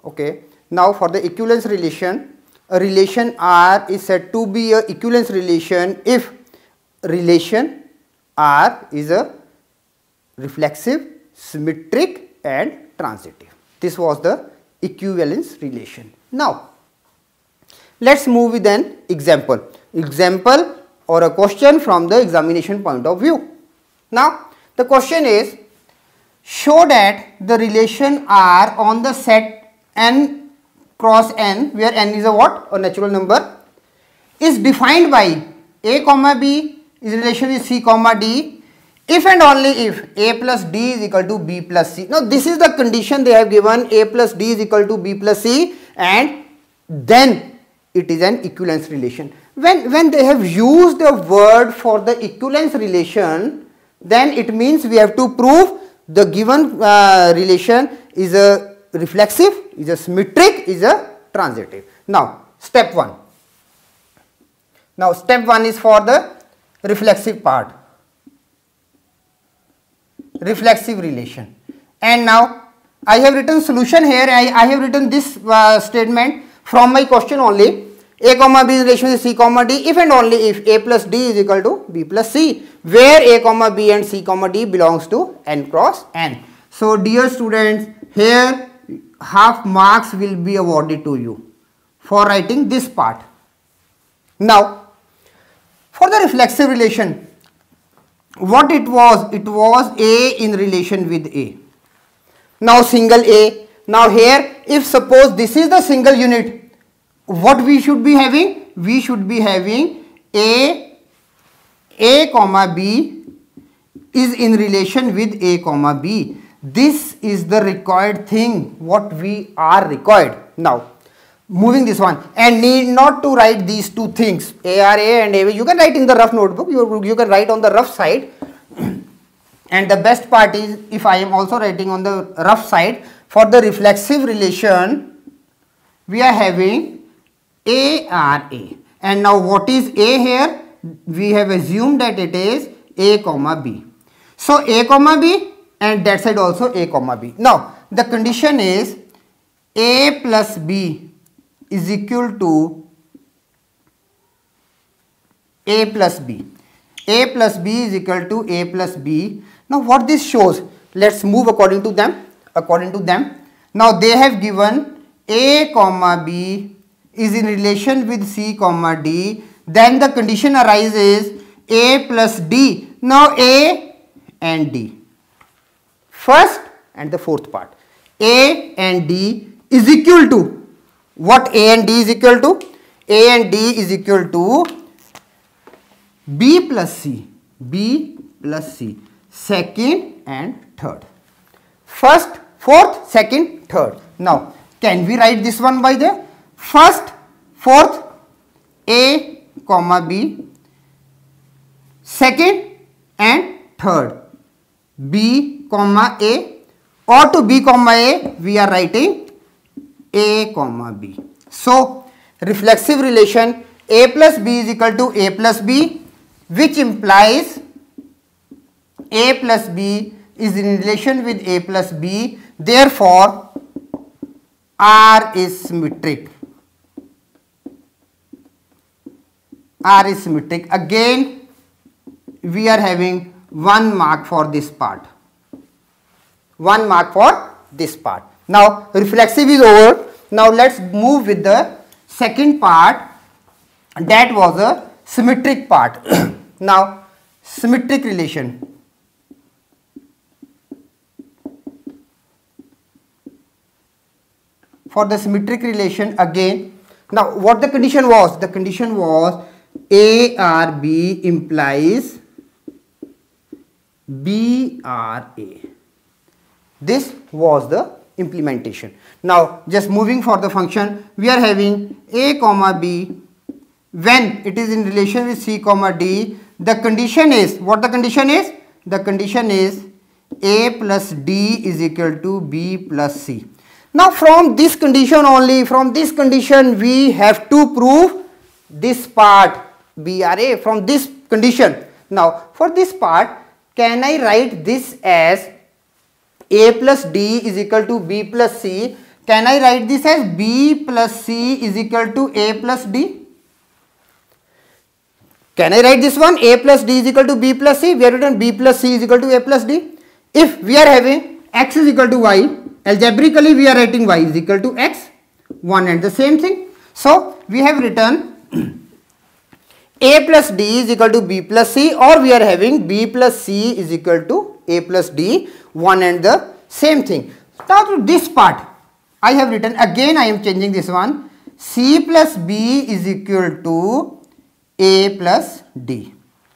Okay. Now for the equivalence relation, a relation R is said to be a equivalence relation if relation R is a reflexive, symmetric and transitive. This was the equivalence relation. Now let's move with an example or a question from the examination point of view. Now the question is, show that the relation R on the set n cross n, where n is a what? A natural number, is defined by a comma b is relation with c comma d if and only if a plus d is equal to b plus c. Now this is the condition they have given, a plus d is equal to b plus c, and then it is an equivalence relation. When they have used the word for the equivalence relation, then it means we have to prove the given relation is a reflexive, is a symmetric, is a transitive. Now step 1. Now step 1 is for the reflexive part, reflexive relation. And now I have written solution here. I have written this statement from my question only. A comma b is relation with c comma d if and only if a plus d is equal to b plus c, where a comma b and c comma d belongs to n cross n. So dear students, here half marks will be awarded to you for writing this part. Now for the reflexive relation, what it was a in relation with a. Now single a. Now here, if suppose this is the single unit, what we should be having? We should be having a comma b is in relation with a comma b. This is the required thing, what we are required. Now moving this one, and need not to write these two things, a r a and a b. You can write in the rough notebook, you can write on the rough side. And the best part is, if I am also writing on the rough side, for the reflexive relation we are having a r a, and now what is a here? We have assumed that it is a comma b. So a comma b, and that side also a comma b. Now the condition is a plus b is equal to a plus b. A plus b is equal to a plus b. Now what this shows? Let's move according to them. Now they have given a comma b is in relation with c comma d. Then the condition arises a plus d. Now a and d. First and the fourth part. A and d is equal to what? A and d is equal to? A and d is equal to b plus c. B plus c. Second and third. First, fourth, second, third. Now can we write this one by the first, fourth, a comma b, second and third, b comma a, or to b comma a we are writing a comma b. So reflexive relation a plus b is equal to a plus b, which implies a plus b is in relation with a plus b. Therefore R is symmetric. R is symmetric. Again we are having 1 mark for this part. 1 mark for this part. Now reflexive is over. Now let's move with the second part, that was a symmetric part. Now symmetric relation. For the symmetric relation again, now what the condition was? The condition was a r b implies b r a. This was the implementation. Now just moving for the function, we are having a comma b. When it is in relation with c comma d, the condition is, what the condition is? The condition is a plus d is equal to b plus c. Now from this condition only, from this condition we have to prove this part BRA from this condition. Now for this part, can I write this as a plus d is equal to b plus c? Can I write this as B plus C is equal to A plus D? Can I write this one? A plus D is equal to B plus C. We have written B plus C is equal to A plus D. If we are having X is equal to Y, algebraically we are writing Y is equal to X, one and the same thing. So we have written A plus D is equal to B plus C, or we are having B plus C is equal to A plus D, one and the same thing. Now to this part I have written, again I am changing this one, C plus B is equal to A plus D.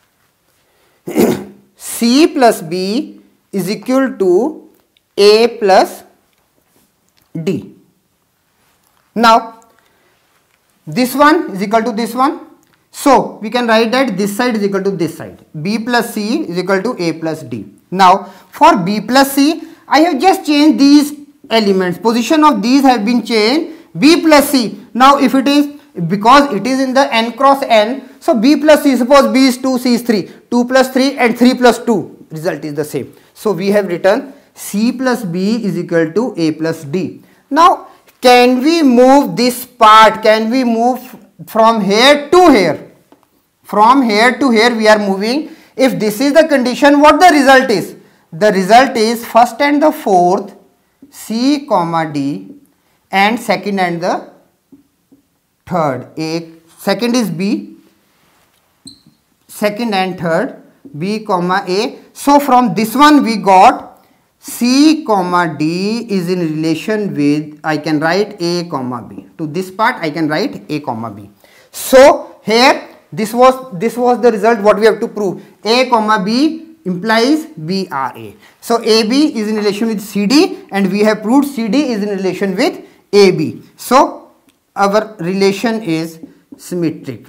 C plus B is equal to A plus D. Now this one is equal to this one. So we can write that this side is equal to this side. B plus C is equal to A plus D. Now for B plus C, I have just changed these elements. Position of these have been changed. B plus C. Now if it is, because it is in the n cross n, so B plus C, suppose B is 2, C is 3. 2 plus 3 and 3 plus 2. Result is the same. So we have written C plus B is equal to A plus D. Now can we move this part? Can we move from here to here? From here to here we are moving. If this is the condition, what the result is? The result is first and the fourth C comma D, and second and the third. A, second is B, second and third B comma A. So from this one we got C comma D is in relation with, I can write A comma B. To this part I can write A comma B. So here this was the result what we have to prove. A comma B implies B are A. So AB is in relation with CD, and we have proved CD is in relation with AB. So our relation is symmetric.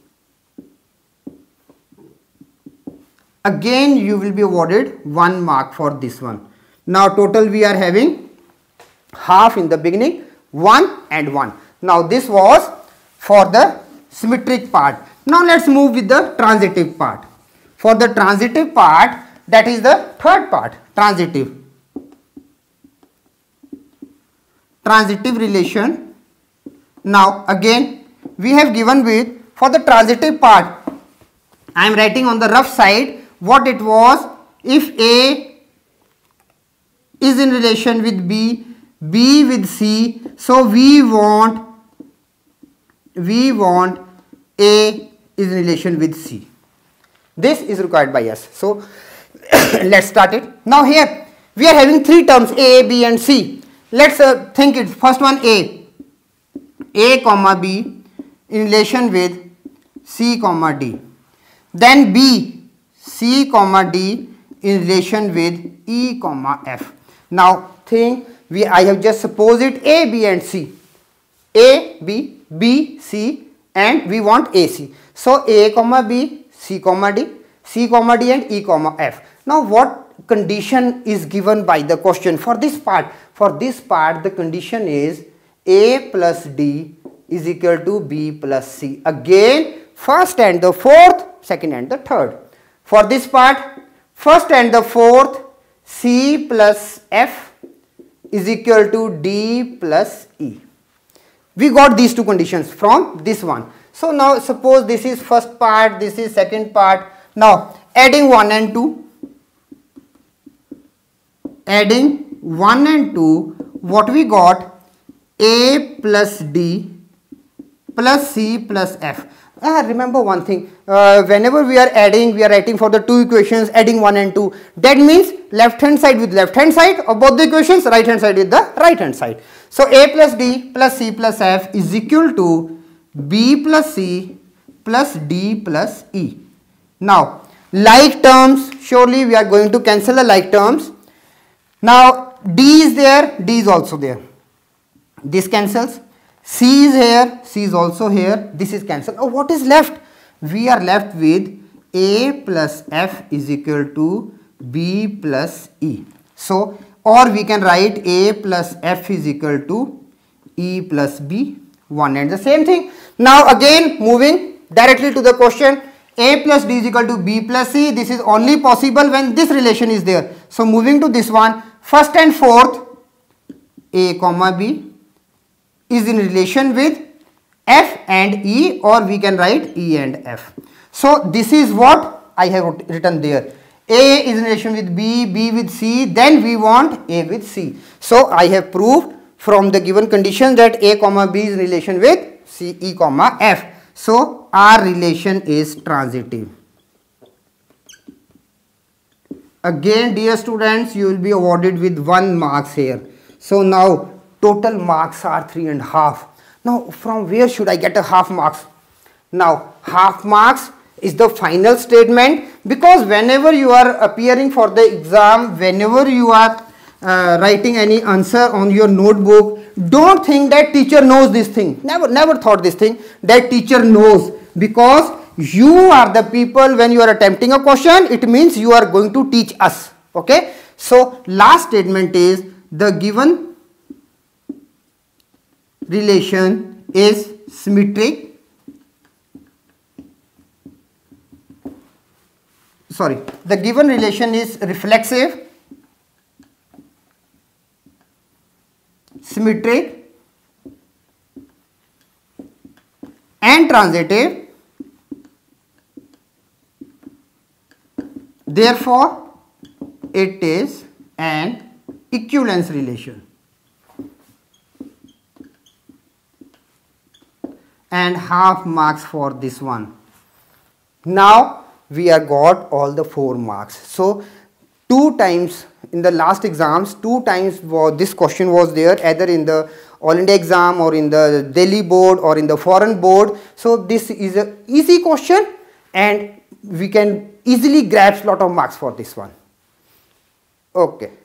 Again you will be awarded 1 mark for this one. Now total we are having half in the beginning, 1 and 1. Now this was for the symmetric part. Now let's move with the transitive part. For the transitive part, that is the third part, transitive. Transitive relation. Now again we have given with, for the transitive part, I am writing on the rough side what it was. If A is in relation with B, B with C, so we want A is in relation with C. This is required by us. So let's start it. Now here we are having 3 terms, A, B and C. Let's think it. First one, A comma B in relation with C comma D. Then B, C comma D in relation with E comma F. Now think, I have just supposed it A, B and C. A, B, B, C, and we want AC. So A comma B, C comma D, C comma D and E comma F. Now what condition is given by the question for this part? For this part the condition is A plus D is equal to B plus C. Again first and the fourth, second and the third. For this part, first and the fourth C plus F is equal to D plus E. We got these two conditions from this one. So now suppose this is first part, this is second part. Now adding 1 and 2, adding 1 and 2, what we got? A plus D plus C plus F. Remember one thing, whenever we are adding, we are writing for the two equations, adding 1 and 2. That means left hand side with left hand side of both the equations, right hand side with the right hand side. So A plus D plus C plus F is equal to B plus C plus D plus E. Now like terms, surely we are going to cancel the like terms. Now D is there, D is also there. This cancels. C is here, C is also here, this is cancelled. Oh, what is left? We are left with A plus F is equal to B plus E. So, or we can write A plus F is equal to E plus B, one and the same thing. Now again moving directly to the question, A plus D is equal to B plus C. This is only possible when this relation is there. So moving to this one, first and fourth, A comma B, is in relation with F and E, or we can write E and F. So this is what I have written there. A is in relation with B, B with C, then we want A with C. So I have proved from the given condition that A comma B is in relation with C, E comma F. So our relation is transitive. Again, dear students, you will be awarded with 1 marks here. So now total marks are 3.5. Now from where should I get a half marks? Now half marks is the final statement, because whenever you are appearing for the exam, whenever you are writing any answer on your notebook, don't think that teacher knows this thing. Never thought this thing that teacher knows, because you are the people. When you are attempting a question, it means you are going to teach us. Okay. So last statement is the given relation is symmetric. Sorry, the given relation is reflexive, symmetric and transitive. Therefore, it is an equivalence relation. And half marks for this one. Now we have got all the 4 marks. So 2 times in the last exams, 2 times this question was there, either in the All India exam or in the Delhi board or in the foreign board. So this is an easy question and we can easily grasp lot of marks for this one. Okay.